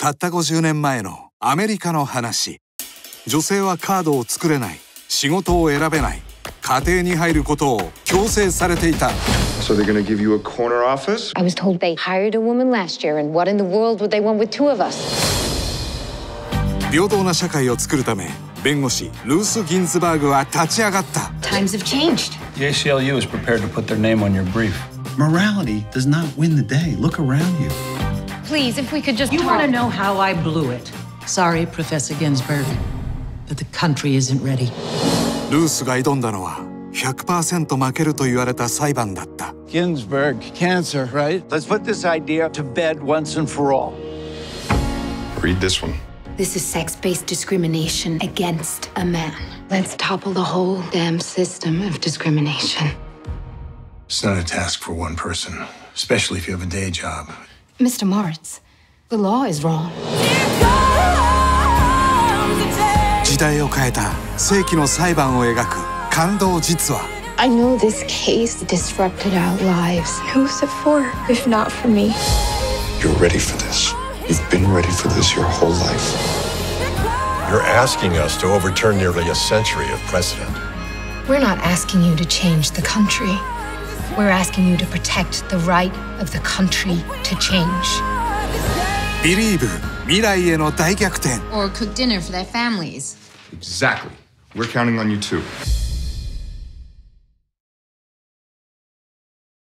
たった50年前のアメリカの話。女性はカードを作れない、仕事を選べない、家庭に入ることを強制されていた。 So they're gonna give you a corner office? I was told they hired a woman last year, and what in the world would they want with two of us? 平等な社会を作るため、弁護士ルース・ギンズバーグは立ち上がった。 Times have changed. The ACLU is prepared to put their name on your brief. Morality does not win the day. Look around you. Please, if we could just You talk. want to know how I blew it? Sorry, Professor Ginsburg, but the country isn't ready. ルースが挑んだのは 100% 負けると言われた裁判だった。 Ginsburg, cancer, right? Let's put this idea to bed once and for all. Read this one. This is sex-based discrimination against a man. Let's topple the whole damn system of discrimination. It's not a task for one person, especially if you have a day job. Mr. Moritz, the law is wrong. 時代を変えた世紀の裁判を描く感動実話。 I know this case disrupted our lives. Who's it for, if not for me? You're ready for this. You've been ready for this your whole life. You're asking us to overturn nearly a century of precedent. We're not asking you to change the country. We're asking you to protect the right of the country to change. Believe 未来への大逆転。 Or cook dinner for their families. Exactly. We're counting on you too.